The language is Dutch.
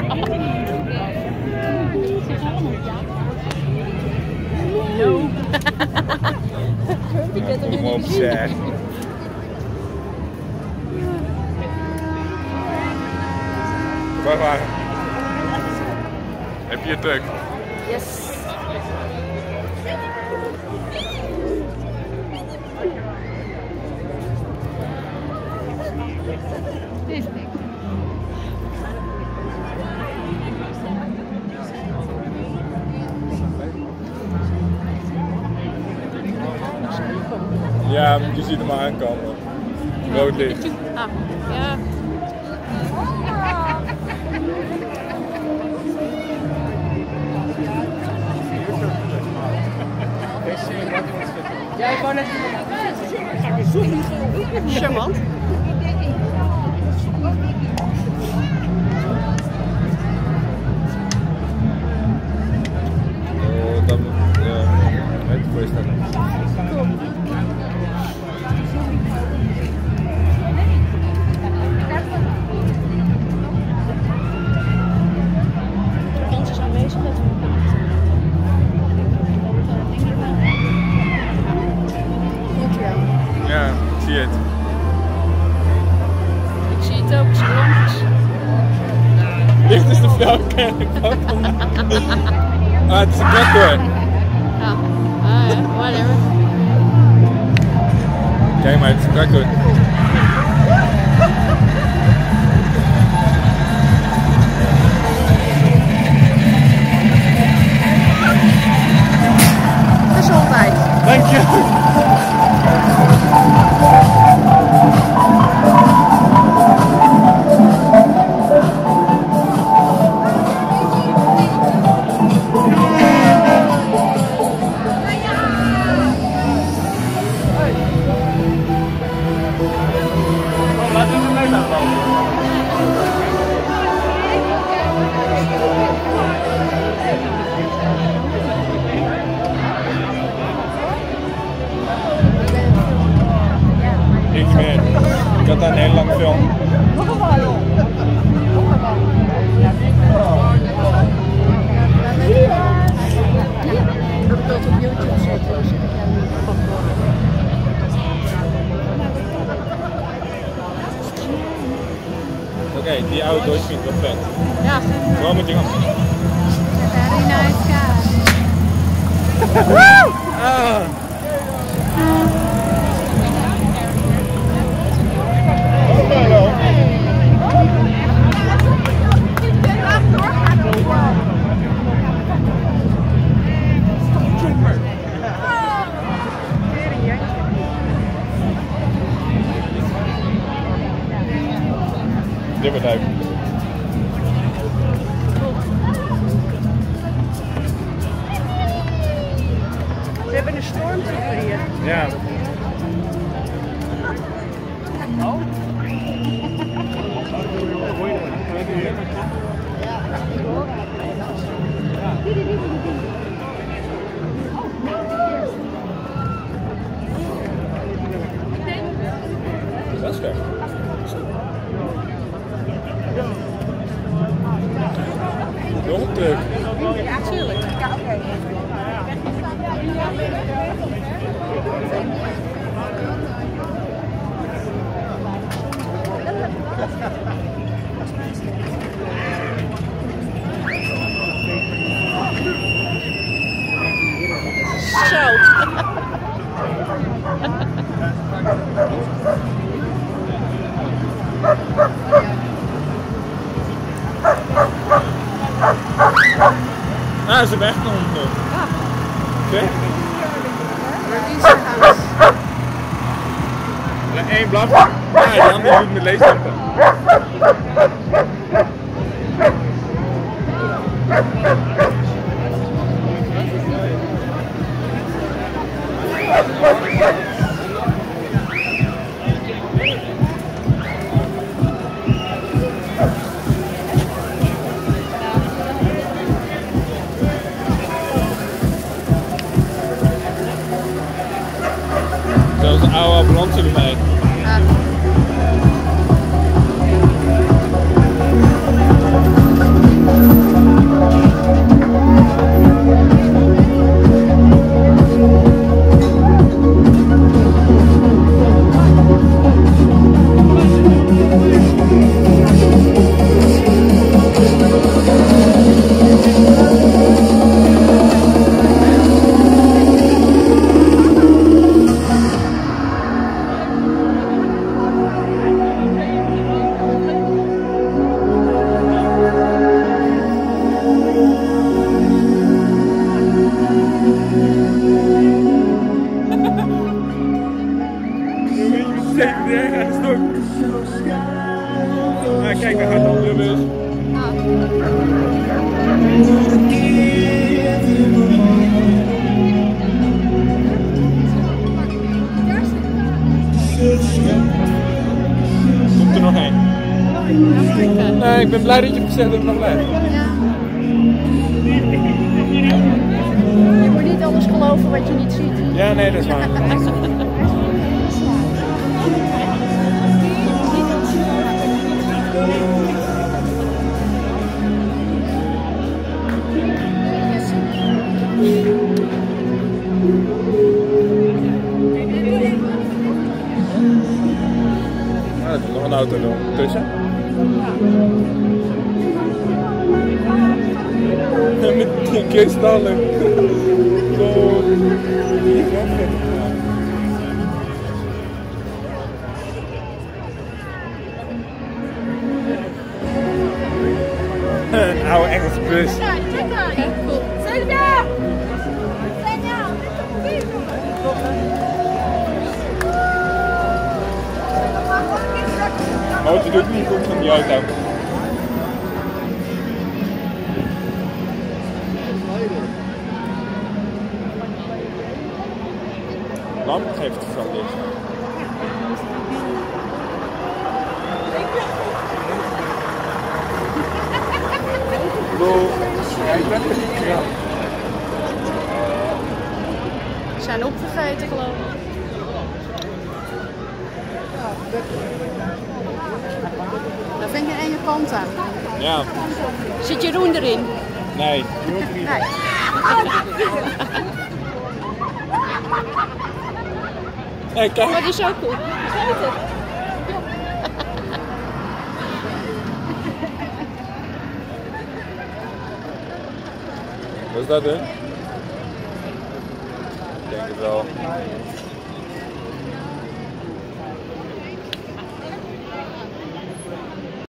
No. Kom op zeg. Waar? Heb je het druk? Yes. Ja, je ziet hem aankomen. Rood licht. Ah, ja. Ja, ik wou net charmant. Oh, dat moet het voorstellen. Ons is aanwezig dat we Ja, ik zie het. ik zie het ook, het is lampjes. Dit is de vrouw, kennelijk ook. Ah, het is een tractor. Ja, ah, ja, whatever. Kijk maar, het is een tractor. Gezondheid. Dank je. Ik had daar een heel lang film. Dat bedoelt op YouTube zetten. Oké, die oude Dodge vind ik wel vet. Ja. Vooral met die hand. Very nice car. Ah. Dit wordt leuk. We hebben een stormtrooper hier. Ja. Oh. Dat is vet. Nog een truck. Ja, tuurlijk. Ja, oké. Ah, ze wegkomen. Ja. Oké. Waar is zijn huis? Ja, één blaf. Ja, de andere doet met leeslampen. Zoals een oude ambulance erbij. Ja. blij dat je hebt gezegd dat het nog blijft. Ja. Je moet niet alles geloven wat je niet ziet. Ja, nee, dat is waar. Ah, er is nog een auto tussen. Met die kristallen. Zo. Een oude Engelse bus. Motor doet niet goed van die auto. Lamp geeft het van licht. Ja. Ze zijn opgegeten, geloof ik. Dat vind ik een enge kant aan. Ja. Zit Jeroen erin? Nee. Nee. Hey, kijk. Maar die is ook goed. Wat is dat, hè? Ik denk het wel.